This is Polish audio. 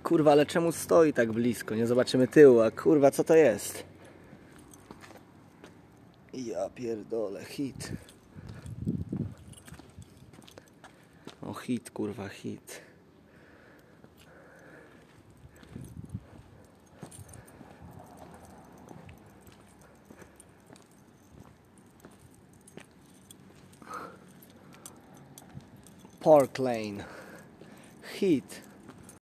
Kurwa, ale czemu stoi tak blisko? Nie zobaczymy tyłu, a kurwa, co to jest? Ja pierdolę, hit. O, hit, kurwa, hit. Park Lane. Hit.